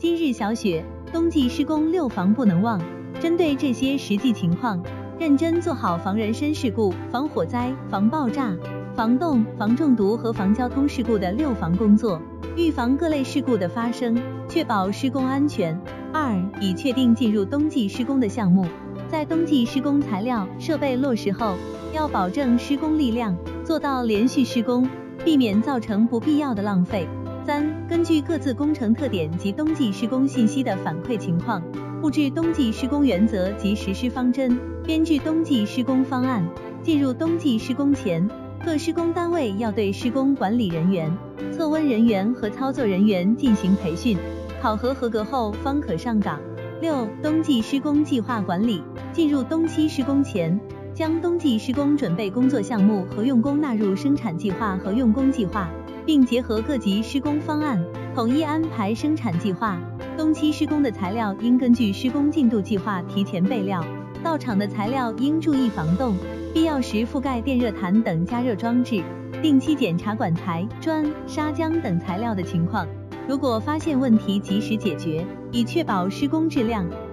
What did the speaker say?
今日小雪，冬季施工6防不能忘。针对这些实际情况，认真做好防人身事故、防火灾、防爆炸、防冻、防中毒和防交通事故的6防工作，预防各类事故的发生，确保施工安全。2、已确定进入冬季施工的项目，在冬季施工材料、设备落实后，要保证施工力量，做到连续施工，避免造成不必要的浪费。3、根据各自工程特点及冬季施工信息的反馈情况，布置冬季施工原则及实施方针，编制冬季施工方案。进入冬季施工前，各施工单位要对施工管理人员、测温人员和操作人员进行培训，考核合格后方可上岗。6、冬季施工计划管理。进入冬期施工前，将冬季施工准备工作项目和用工纳入生产计划和用工计划，并结合各级施工方案，统一安排生产计划。冬期施工的材料应根据施工进度计划提前备料，到场的材料应注意防冻，必要时覆盖电热毯等加热装置，定期检查管材、砖、砂浆等材料的情况，如果发现问题及时解决，以确保施工质量。